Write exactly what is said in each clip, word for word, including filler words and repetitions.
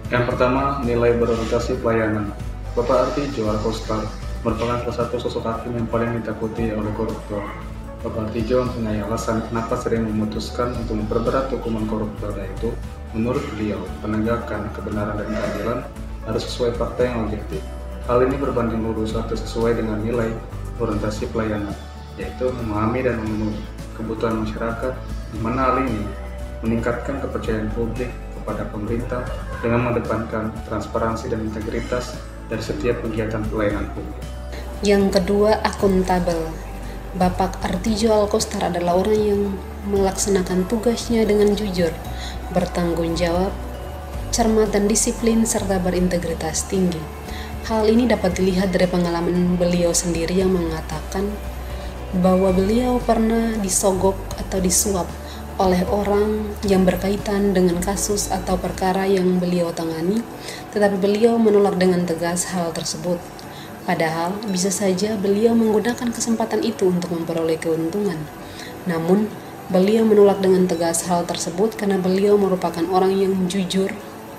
Yang pertama, nilai berorientasi pelayanan. Bapak Artijo Alkostar merupakan salah satu sosok hakim yang paling ditakuti oleh koruptor. Bapak Artijo mempunyai alasan kenapa sering memutuskan untuk memperberat hukuman koruptor, yaitu menurut beliau, penegakan kebenaran dan keadilan harus sesuai fakta yang objektif. Hal ini berbanding lurus atau sesuai dengan nilai orientasi pelayanan, yaitu memahami dan memenuhi kebutuhan masyarakat, di mana hal ini meningkatkan kepercayaan publik kepada pemerintah dengan mengedepankan transparansi dan integritas dari setiap kegiatan pelayanan publik. Yang kedua, akuntabel. Bapak Artijo Alkostar adalah orang yang melaksanakan tugasnya dengan jujur, bertanggung jawab, cermat dan disiplin, serta berintegritas tinggi. Hal ini dapat dilihat dari pengalaman beliau sendiri yang mengatakan bahwa beliau pernah disogok atau disuap oleh orang yang berkaitan dengan kasus atau perkara yang beliau tangani, tetapi beliau menolak dengan tegas hal tersebut. Padahal bisa saja beliau menggunakan kesempatan itu untuk memperoleh keuntungan. Namun, beliau menolak dengan tegas hal tersebut karena beliau merupakan orang yang jujur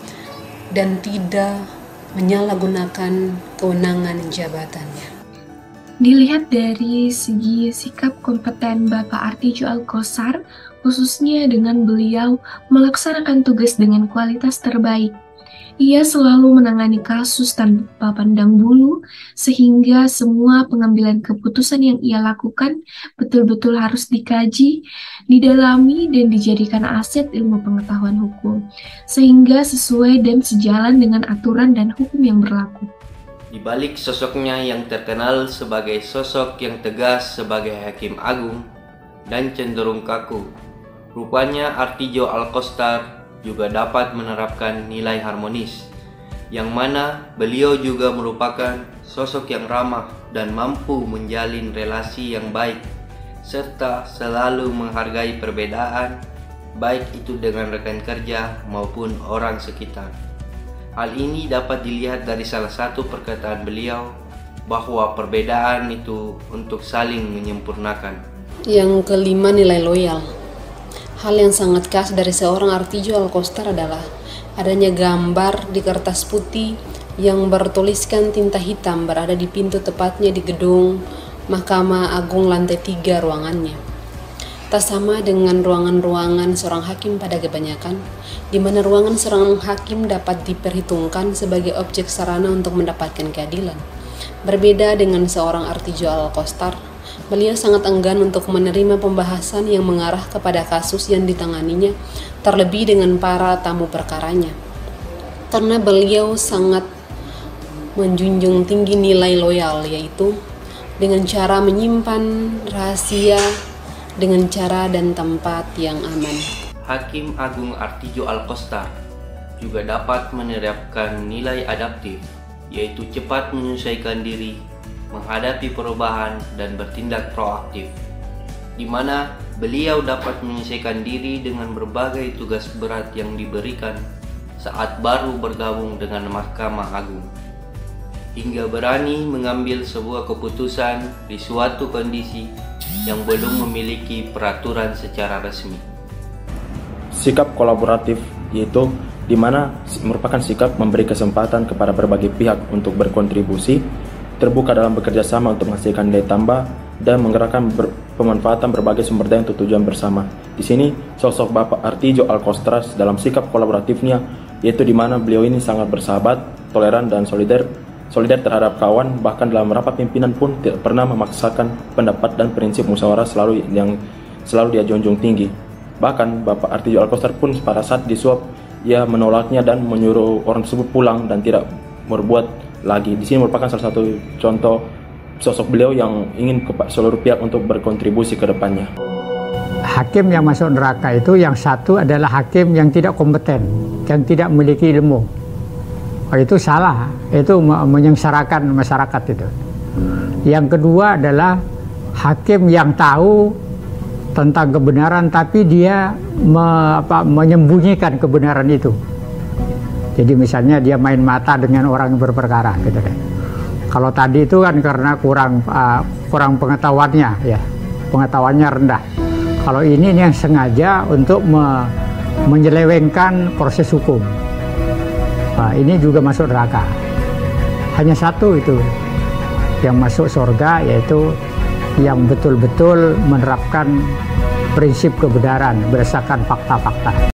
dan tidak menyalahgunakan kewenangan jabatannya. Dilihat dari segi sikap kompeten Bapak Artijo Alkostar, khususnya dengan beliau melaksanakan tugas dengan kualitas terbaik. Ia selalu menangani kasus tanpa pandang bulu, sehingga semua pengambilan keputusan yang ia lakukan betul-betul harus dikaji, didalami, dan dijadikan aset ilmu pengetahuan hukum, sehingga sesuai dan sejalan dengan aturan dan hukum yang berlaku. Di balik sosoknya yang terkenal sebagai sosok yang tegas sebagai hakim agung dan cenderung kaku, rupanya Artijo Alkostar juga dapat menerapkan nilai harmonis, yang mana beliau juga merupakan sosok yang ramah dan mampu menjalin relasi yang baik, serta selalu menghargai perbedaan, baik itu dengan rekan kerja maupun orang sekitar. Hal ini dapat dilihat dari salah satu perkataan beliau, bahwa perbedaan itu untuk saling menyempurnakan. Yang kelima, nilai loyal. Hal yang sangat khas dari seorang Artijo Alkostar adalah adanya gambar di kertas putih yang bertuliskan tinta hitam berada di pintu, tepatnya di gedung Mahkamah Agung lantai tiga ruangannya. Tak sama dengan ruangan-ruangan seorang hakim pada kebanyakan, di mana ruangan seorang hakim dapat diperhitungkan sebagai objek sarana untuk mendapatkan keadilan. Berbeda dengan seorang Artijo Alkostar, beliau sangat enggan untuk menerima pembahasan yang mengarah kepada kasus yang ditanganinya, terlebih dengan para tamu perkaranya. Karena beliau sangat menjunjung tinggi nilai loyal, yaitu dengan cara menyimpan rahasia dengan cara dan tempat yang aman. Hakim Agung Artijo Alkostar juga dapat menerapkan nilai adaptif, yaitu cepat menyesuaikan diri, menghadapi perubahan, dan bertindak proaktif, di mana beliau dapat menyesuaikan diri dengan berbagai tugas berat yang diberikan saat baru bergabung dengan Mahkamah Agung, hingga berani mengambil sebuah keputusan di suatu kondisi yang belum memiliki peraturan secara resmi. Sikap kolaboratif, yaitu di mana merupakan sikap memberi kesempatan kepada berbagai pihak untuk berkontribusi, terbuka dalam bekerja sama untuk menghasilkan nilai tambah, dan menggerakkan ber, pemanfaatan berbagai sumber daya untuk tujuan bersama. Di sini sosok Bapak Artijo Alkostar dalam sikap kolaboratifnya, yaitu di mana beliau ini sangat bersahabat, toleran, dan solider solidar terhadap kawan. Bahkan dalam rapat pimpinan pun tidak pernah memaksakan pendapat dan prinsip musyawarah selalu yang selalu dia junjung tinggi. Bahkan Bapak Artijo Alkostar pun pada saat disuap, ia menolaknya dan menyuruh orang tersebut pulang dan tidak berbuat lagi. Di sini merupakan salah satu contoh sosok beliau yang ingin kepada seluruh pihak untuk berkontribusi ke depannya. Hakim yang masuk neraka itu yang satu adalah hakim yang tidak kompeten, yang tidak memiliki ilmu. Oh, itu salah, itu menyengsarakan masyarakat itu. Yang kedua adalah hakim yang tahu tentang kebenaran tapi dia me, apa, menyembunyikan kebenaran itu. Jadi misalnya dia main mata dengan orang yang berperkara gitu deh. Kalau tadi itu kan karena kurang uh, kurang pengetahuannya ya, pengetahuannya rendah. Kalau ini, ini yang sengaja untuk me, menyelewengkan proses hukum. Nah, ini juga masuk neraka. Hanya satu itu yang masuk surga, yaitu yang betul-betul menerapkan prinsip kebenaran berdasarkan fakta-fakta.